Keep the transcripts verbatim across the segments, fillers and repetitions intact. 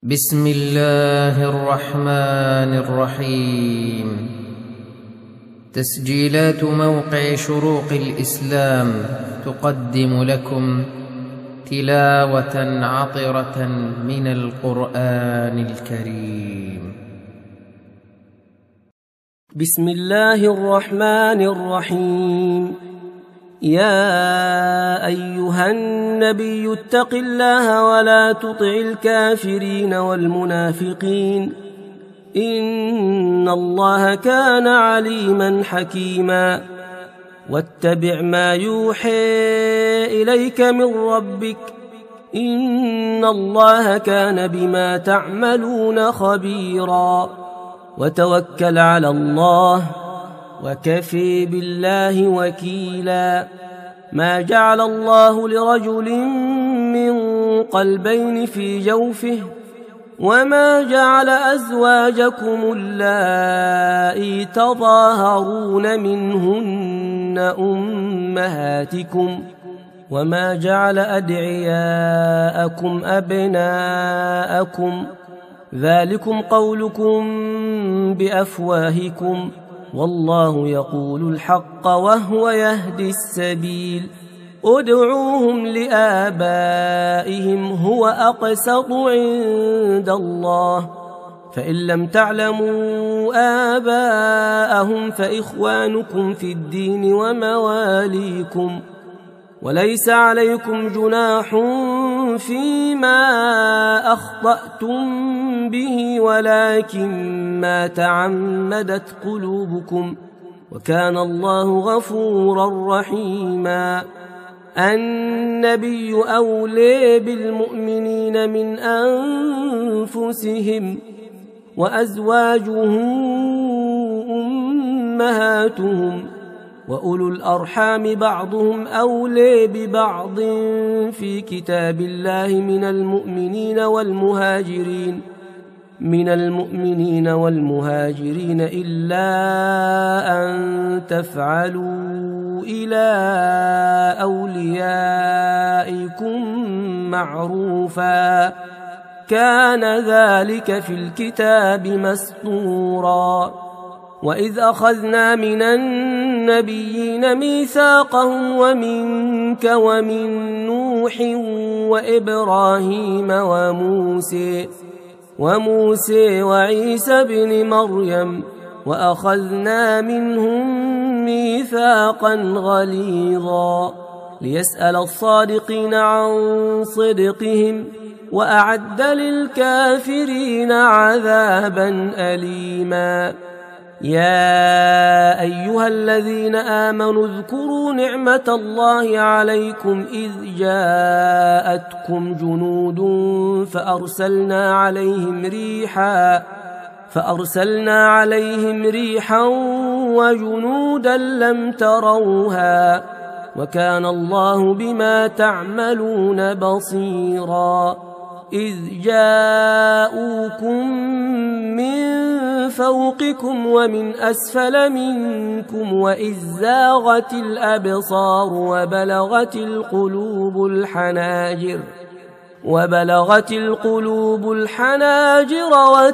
بسم الله الرحمن الرحيم. تسجيلات موقع شروق الإسلام تقدم لكم تلاوة عطرة من القرآن الكريم. بسم الله الرحمن الرحيم. يا أيها النبي اتق الله ولا تطع الكافرين والمنافقين إن الله كان عليما حكيما. واتبع ما يوحى إليك من ربك إن الله كان بما تعملون خبيرا. وتوكل على الله وكفي بالله وكيلا. ما جعل الله لرجل من قلبين في جوفه وما جعل أزواجكم اللائي تظاهرون منهن أمهاتكم وما جعل أدعياءكم أبناءكم ذلكم قولكم بأفواهكم والله يقول الحق وهو يهدي السبيل. ادعوهم لآبائهم هو أقسط عند الله فإن لم تعلموا آباءهم فإخوانكم في الدين ومواليكم وليس عليكم جناح فيما أخطأتم به ولكن ما تعمدت قلوبكم وكان الله غفورا رحيما. النبي أولى بالمؤمنين من أنفسهم وأزواجه أمهاتهم وأولو الأرحام بعضهم أولى ببعض في كتاب الله من المؤمنين والمهاجرين من المؤمنين والمهاجرين إلا أن تفعلوا إلى أوليائكم معروفا كان ذلك في الكتاب مسطورا. وإذ أخذنا من النبيين ميثاقهم ومنك ومن نوح وإبراهيم وموسى وموسى وعيسى بن مريم وأخذنا منهم ميثاقا غليظا ليسأل الصادقين عن صدقهم وأعد للكافرين عذابا أليما. يا أيها الذين آمنوا اذكروا نعمة الله عليكم إذ جاءتكم جنود فأرسلنا عليهم ريحا فأرسلنا عليهم ريحا وجنودا لم تروها وكان الله بما تعملون بصيرا. إذ جاءوكم من فوقكم ومن أسفل منكم وإذ زاغت الأبصار وبلغت القلوب الحناجر وبلغت القلوب الحناجر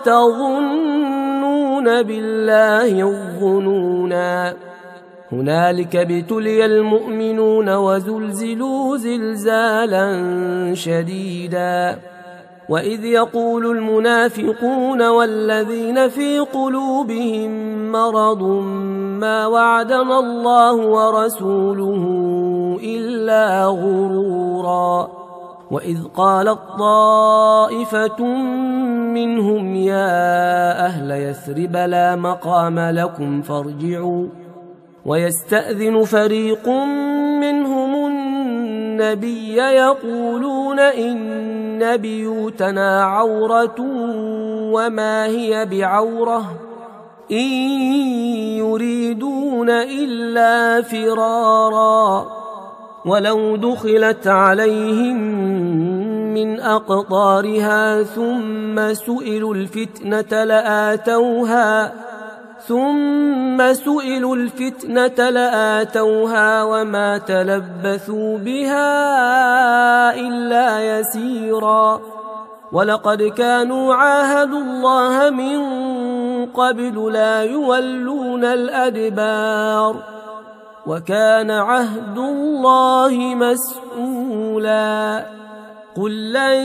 وتظنون بالله الظنونا. هنالك ابتلي المؤمنون وزلزلوا زلزالا شديدا. وإذ يقول المنافقون والذين في قلوبهم مرض ما وعدنا الله ورسوله إلا غرورا. وإذ قالت طائفة منهم يا أهل يثرب لا مقام لكم فارجعوا ويستأذن فريق منهم النبي يقولون إن بيوتنا عورة وما هي بعورة إن يريدون إلا فرارا. ولو دخلت عليهم من أقطارها ثم سئلوا الفتنة لآتوها ثم سئلوا الفتنة لآتوها وما تلبثوا بها إلا يسيرا ولقد كانوا عاهدوا الله من قبل لا يولون الأدبار وكان عهد الله مسؤولا قل لن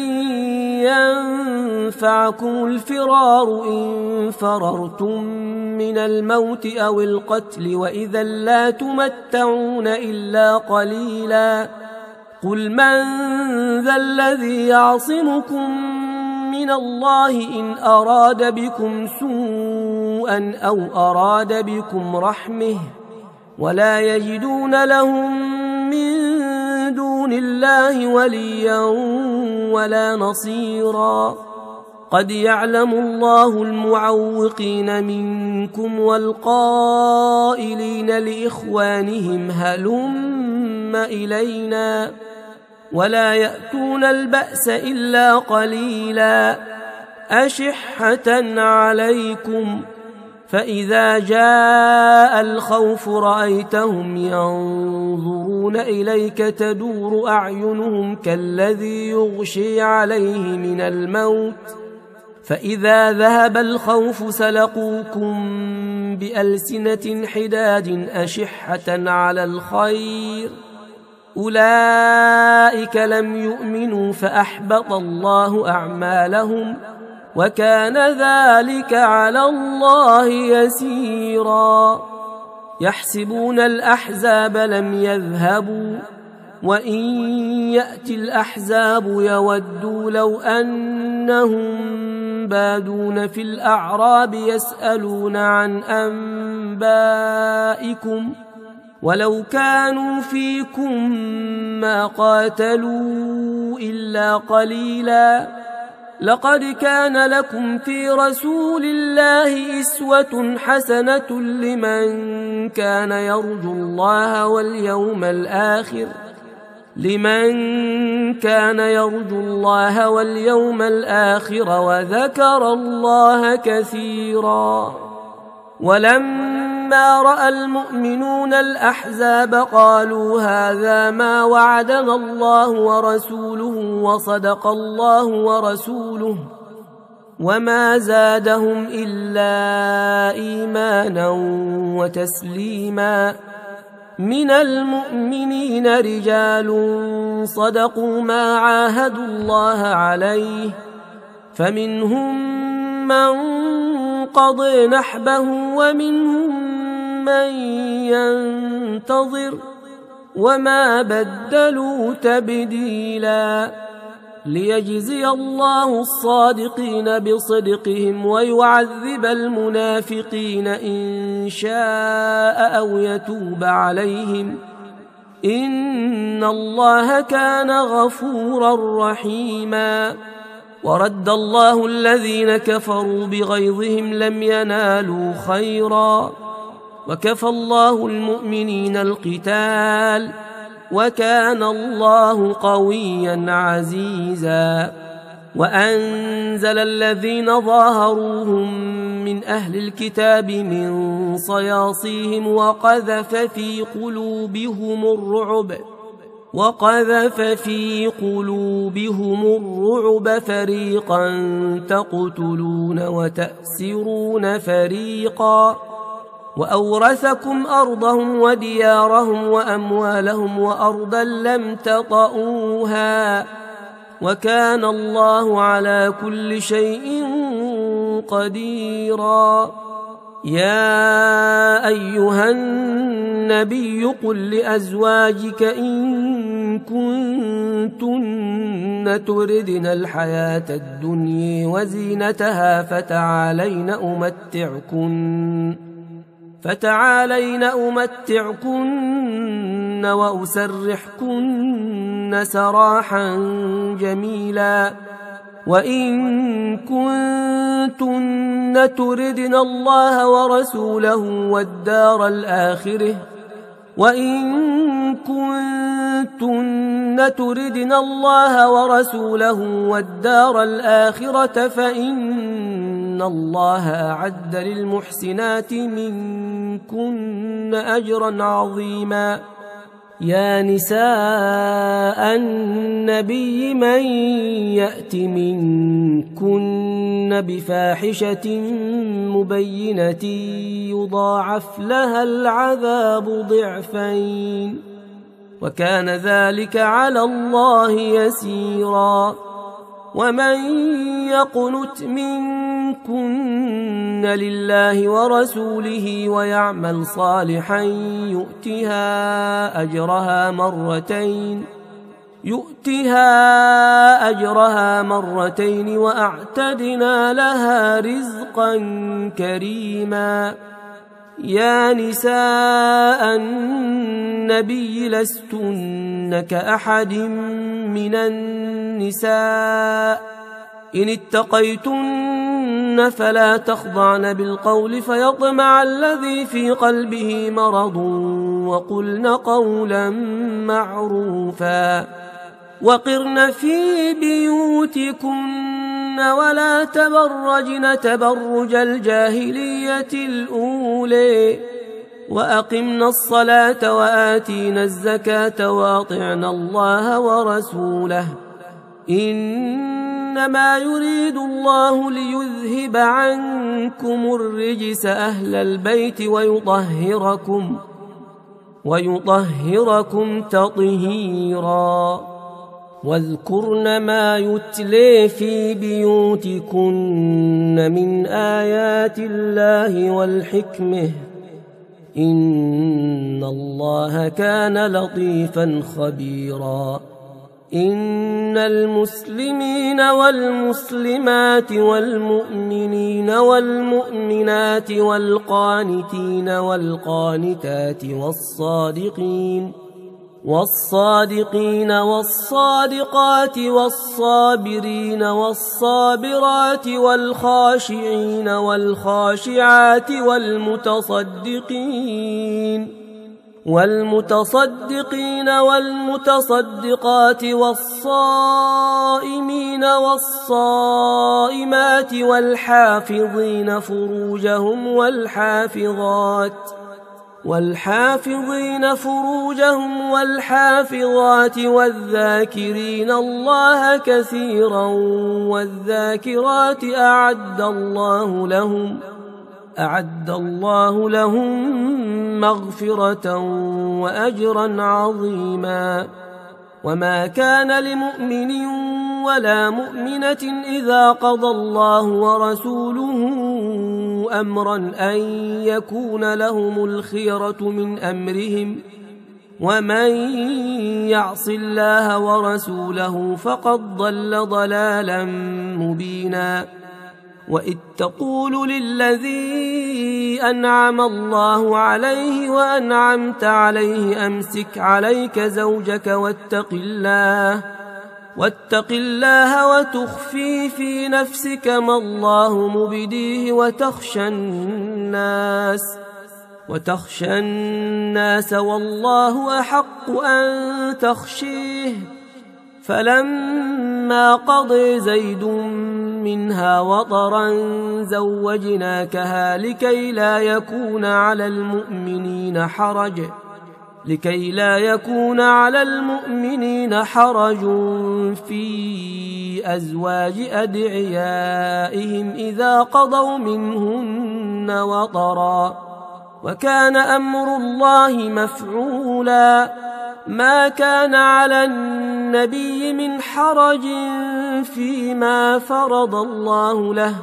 ينفعكم الفرار إن فررتم من الموت أو القتل وإذا لا تمتعون إلا قليلا قل من ذا الذي يعصمكم من الله إن أراد بكم سوءا أو أراد بكم رحمه ولا يجدون لهم من دون الله وليا ولا نصيرا قد يعلم الله المعوقين منكم والقائلين لإخوانهم هلم إلينا ولا يأتون البأس إلا قليلا أشحة عليكم فإذا جاء الخوف رأيتهم ينظرون إليك تدور أعينهم كالذي يغشي عليه من الموت فإذا ذهب الخوف سلقوكم بألسنة حداد أشحة على الخير أولئك لم يؤمنوا فأحبط الله أعمالهم وكان ذلك على الله يسيرا يحسبون الأحزاب لم يذهبوا وإن يأتي الأحزاب يودوا لو أنهم بادون في الأعراب يسألون عن أنبائكم ولو كانوا فيكم ما قاتلوا إلا قليلا لقد كان لكم في رسول الله أسوة حسنة لمن كان يرجو الله واليوم الآخر لمن كان يرجو الله واليوم الآخر وذكر الله كثيرا ولما رأى المؤمنون الأحزاب قالوا هذا ما وعدنا الله ورسوله وصدق الله ورسوله وما زادهم إلا إيمانا وتسليما من المؤمنين رجال صدقوا ما عاهدوا الله عليه فمنهم من قضى نحبه ومنهم من ينتظر وما بدلوا تبديلا ليجزي الله الصادقين بصدقهم ويعذب المنافقين إن شاء أو يتوب عليهم إن الله كان غفورا رحيما ورد الله الذين كفروا بغيظهم لم ينالوا خيرا وكفى الله المؤمنين القتال وكان الله قويا عزيزا وأنزل الذين ظاهروهم من أهل الكتاب من صياصيهم وقذف في قلوبهم الرعب وقذف في قلوبهم الرعب فريقا تقتلون وتأسرون فريقا وأورثكم أرضهم وديارهم وأموالهم وأرضا لم تطئوها وكان الله على كل شيء قديرا يا أيها النبي قل لأزواجك إن كنتن تردن الحياة الدنيا وزينتها فتعالين أمتعكن فتعالين أمتعكن وأسرحكن سراحا جميلا وإن كنتن تردن الله ورسوله والدار الآخرة وإن كنتن تردن الله ورسوله والدار الآخرة فإن الله أعد للمحسنات منكن أجرا عظيما يا نساء النبي من يأت منكن بفاحشة مبينة يضاعف لها العذاب ضعفين وكان ذلك على الله يسيرا. ومن يقنت منكن لله ورسوله ويعمل صالحا يؤتها أجرها مرتين يؤتها أجرها مرتين وأعتدنا لها رزقا كريما. يا نساء النبي لستن كأحد من النساء إن اتقيتن فلا تخضعن بالقول فيطمع الذي في قلبه مرض وقلن قولا معروفا. وقرن في بيوتكن ولا تبرجن تبرج الجاهلية الأولى وأقمنا الصلاة وآتينا الزكاة وأطعنا الله ورسوله إنما يريد الله ليذهب عنكم الرجس أهل البيت ويطهركم ويطهركم تطهيرا. واذكرن ما يتلي في بيوتكن من آيات الله والحكمة إن الله كان لطيفا خبيرا. إن المسلمين والمسلمات والمؤمنين والمؤمنات والقانتين والقانتات والصادقين والصادقين والصادقات والصابرين والصابرات والخاشعين والخاشعات والمتصدقين والمتصدقين والمتصدقات والصائمين والصائمات والحافظين فروجهم والحافظات والحافظين فروجهم والحافظات والذاكرين الله كثيرا والذاكرات أعد الله لهم أعد الله لهم مغفرة وأجرا عظيما. وما كان لمؤمن ولا مؤمنة إذا قضى الله ورسوله أمرا أن يكون لهم الخيرة من أمرهم ومن يعص الله ورسوله فقد ضل ضلالا مبينا. وإذ تقول للذي أنعم الله عليه وأنعمت عليه أمسك عليك زوجك واتق الله واتق الله وتخفي في نفسك ما الله مبديه وتخشى الناس وتخشى الناس والله أحق أن تخشيه. فلما قضى زيد منها وطرا زوجناكها لكي لا يكون على المؤمنين حرج لكي لا يكون على المؤمنين حرج في أزواج أدعيائهم إذا قضوا منهن وطرا وكان أمر الله مفعولا. ما كان على النبي من حرج فيما فرض الله له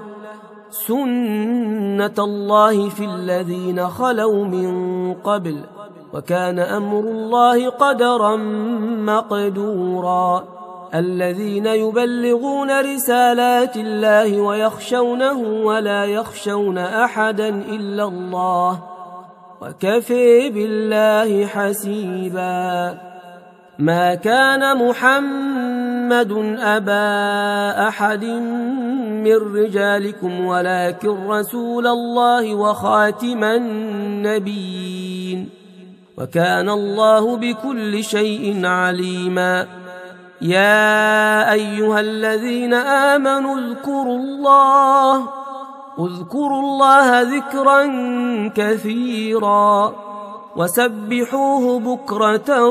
سنة الله في الذين خلوا من قبل وكان أمر الله قدرا مقدورا. الذين يبلغون رسالات الله ويخشونه ولا يخشون أحدا إلا الله وكفى بالله حسيبا. ما كان محمد أبا أحد من رجالكم ولكن رسول الله وخاتم النبيين وكان الله بكل شيء عليما. يا أيها الذين آمنوا اذكروا الله اذكروا الله ذكرا كثيرا وسبحوه بكرة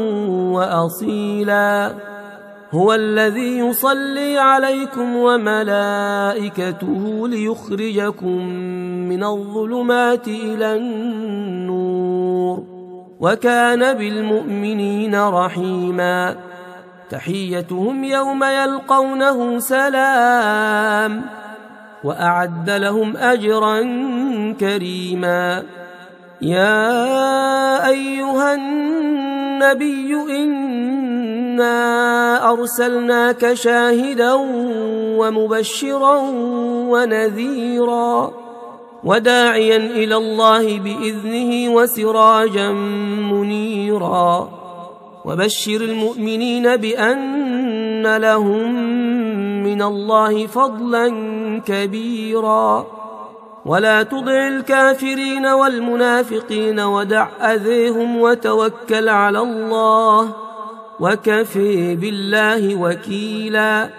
وأصيلا هو الذي يصلي عليكم وملائكته ليخرجكم من الظلمات إلى النور وكان بالمؤمنين رحيما تحيتهم يوم يلقونه سلام وأعد لهم أجرا كريما يا أيها النبي إنا أرسلناك شاهدا ومبشرا ونذيرا وداعيا إلى الله بإذنه وسراجا منيرا وبشر المؤمنين بأن لهم من الله فضلا كبيرا ولا تطع الكافرين والمنافقين ودع أذيهم وتوكل على الله وكفى بالله وكيلا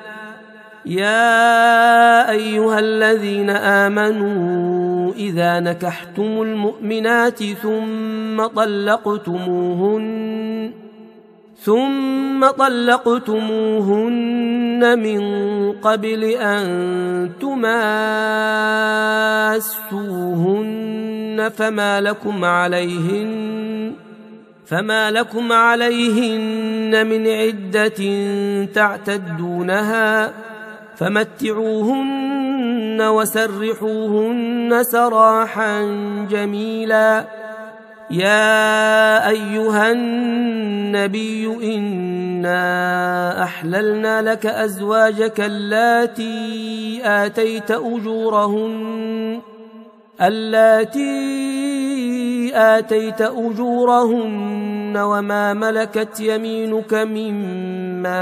يا أيها الذين آمنوا إذا نكحتم المؤمنات ثم طلقتموهن ثم طلقتموهن من قبل أن تماسوهن فما لكم عليهن فما لكم عليهن من عدة تعتدونها فمتعوهن وسرحوهن سراحا جميلا يا أيها النبي إنا أحللنا لك أزواجك اللاتي آتيت أجورهن اللاتي آتيت أجورهن وما ملكت يمينك مما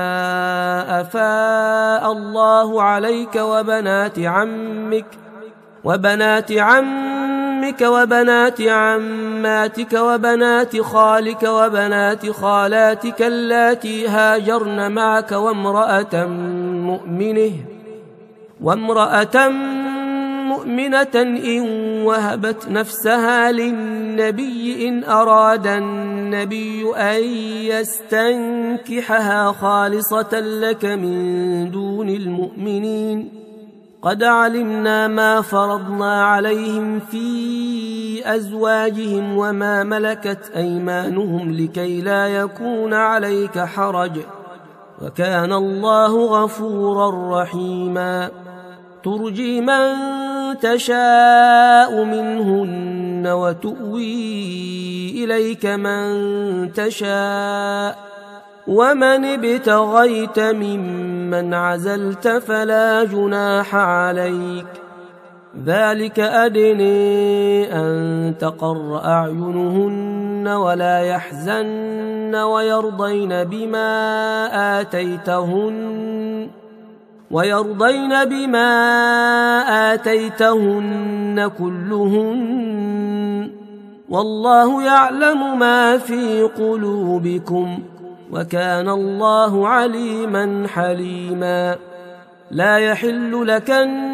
أفاء الله عليك وبنات عمك وبنات عمك وبنات عماتك وبنات خالك وبنات خالاتك اللاتي هاجرن معك وامرأة مؤمنة وامرأة مؤمنة إن وهبت نفسها للنبي إن أراد النبي أن يستنكحها خالصة لك من دون المؤمنين قد علمنا ما فرضنا عليهم في أزواجهم وما ملكت أيمانهم لكي لا يكون عليك حرج وكان الله غفورا رحيما ترجي من تشاء منهن وتؤوي إليك من تشاء ومن ابتغيت ممن عزلت فلا جناح عليك ذلك أدني أن تقر أعينهن ولا يحزن ويرضين بما آتيتهن ويرضين بما آتيتهن كلهن والله يعلم ما في قلوبكم وكان الله عليما حليما لا يحل لك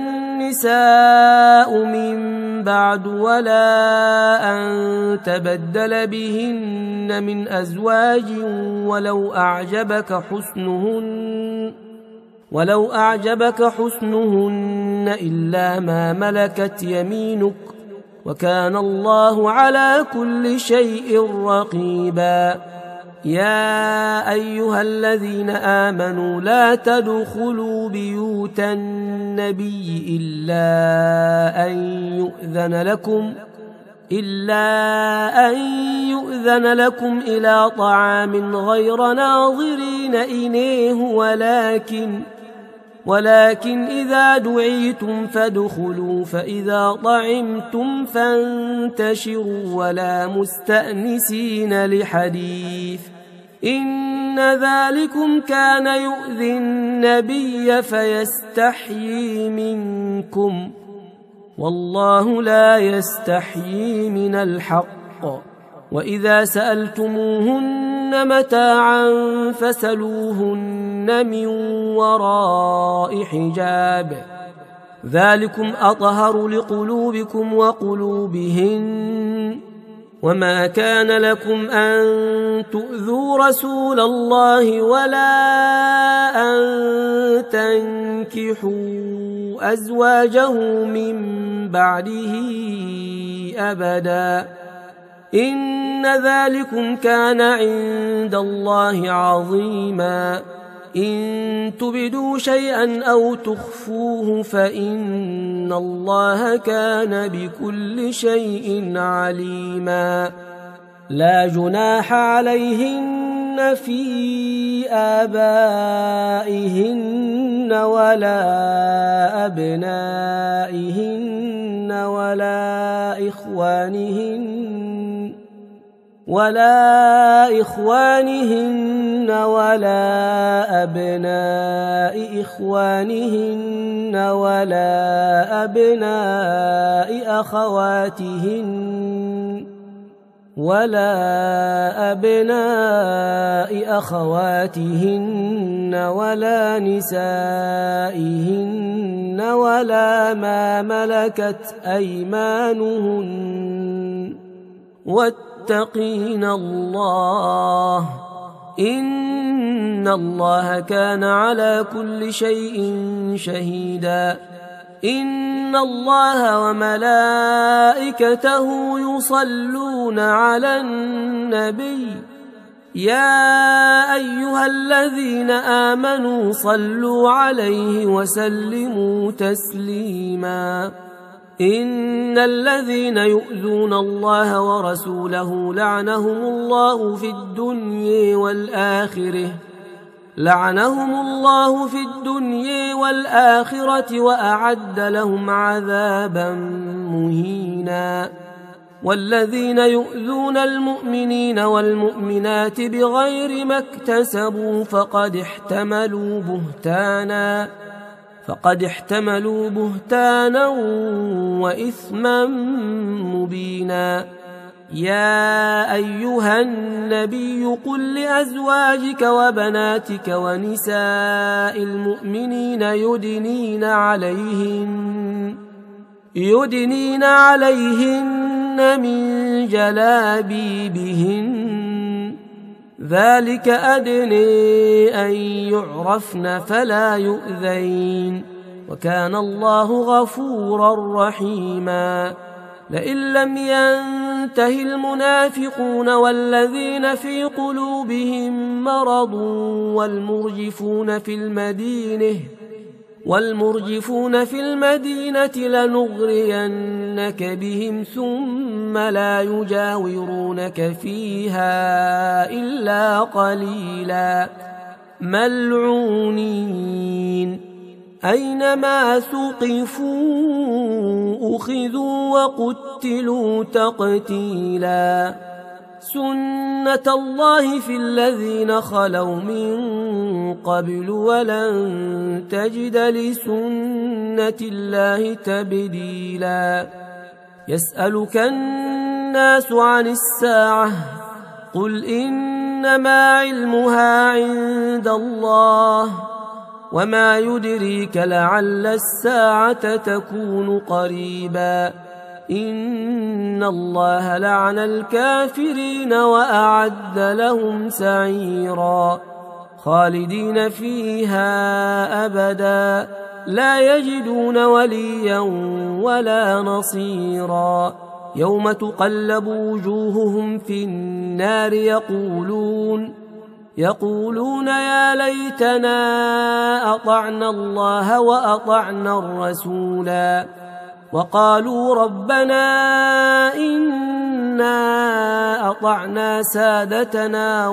النساء من بعد ولا أن تبدل بهن من أزواج ولو أعجبك حسنهن ولو أعجبك حسنهن إلا ما ملكت يمينك وكان الله على كل شيء رقيبا يا أيها الذين آمنوا لا تدخلوا بيوت النبي إلا أن يؤذن لكم إلا أن يؤذن لكم إلى طعام غير ناظرين إليه ولكن ولكن إذا دعيتم فادخلوا فإذا طعمتم فانتشروا ولا مستأنسين لحديث إن ذلكم كان يؤذي النبي فيستحيي منكم والله لا يستحيي من الحق وإذا سألتموهن متاعا فسلوهن من وراء حجاب ذلكم أطهر لقلوبكم وقلوبهن وما كان لكم أن تؤذوا رسول الله ولا أن تنكحوا أزواجه من بعده أبدا إن ذلكم كان عند الله عظيما إن تبدوا شيئا أو تخفوه فإن الله كان بكل شيء عليما لا جناح عليهن في آبائهن ولا أبنائهن ولا إخوانهن ولا إخوانهن ولا أبناء إخوانهن ولا أبناء أخواتهن ولا أبناء أخواتهن ولا نسائهن ولا ما ملكت أيمانهن واتقين الله إن الله كان على كل شيء شهيدا إن الله وملائكته يصلون على النبي يا أيها الذين آمنوا صلوا عليه وسلموا تسليما إن الذين يؤذون الله ورسوله لعنهم الله في الدنيا والآخرة لعنهم الله في الدنيا والآخرة وأعد لهم عذابا مهينا والذين يؤذون المؤمنين والمؤمنات بغير ما اكتسبوا فقد احتملوا بهتانا فقد احتملوا بهتانا وإثما مبينا يا أيها النبي قل لأزواجك وبناتك ونساء المؤمنين يدنين عليهن يدنين عليهن من جلابيبهن ذلك أدني أن يعرفن فلا يؤذين وكان الله غفورا رحيما لئن لم ينته المنافقون والذين في قلوبهم مرض والمرجفون في المدينة والمرجفون في المدينة لنغرينك بهم ثم لا يجاورونك فيها إلا قليلا ملعونين أينما ثقفوا أخذوا وقتلوا تقتيلا سنة الله في الذين خلوا من قبل ولن تجد لسنة الله تبديلا يسألك الناس عن الساعة قل إنما علمها عند الله وما يدريك لعل الساعة تكون قريبا إن الله لعن الكافرين وأعد لهم سعيرا خالدين فيها أبدا لا يجدون وليا ولا نصيرا يوم تقلب وجوههم في النار يقولون يقولون يا ليتنا أطعنا الله وأطعنا الرسولا وقالوا ربنا إنا أطعنا سادتنا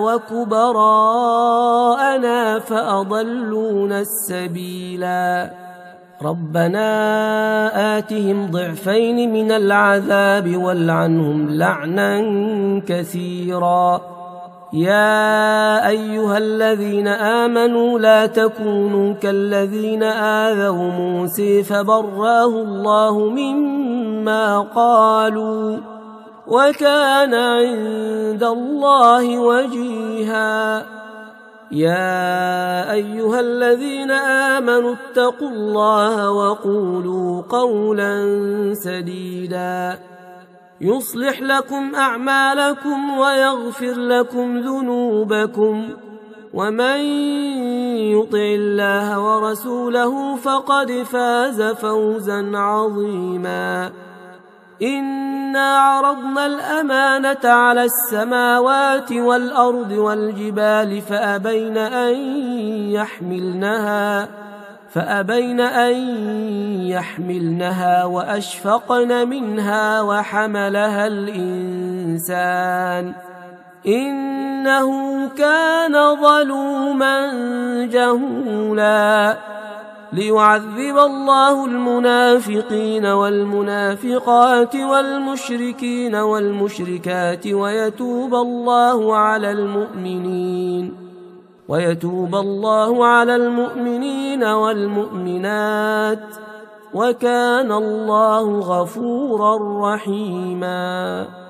وكبراءنا فأضلونا السبيلا ربنا آتهم ضعفين من العذاب والعنهم لعنا كثيرا يا أيها الذين آمنوا لا تكونوا كالذين آذوا موسى فبرأه الله مما قالوا وكان عند الله وجيها يا أيها الذين آمنوا اتقوا الله وقولوا قولا سديدا يصلح لكم أعمالكم ويغفر لكم ذنوبكم، ومن يطع الله ورسوله فقد فاز فوزا عظيما. إنا عرضنا الأمانة على السماوات والأرض والجبال فأبين أن يحملنها فأبين أن يحملنها وأشفقن منها وحملها الإنسان إنه كان ظلوما جهولا. ليعذب الله المنافقين والمنافقات والمشركين والمشركات ويتوب الله على المؤمنين ويتوب الله على المؤمنين والمؤمنات، وكان الله غفورا رحيما.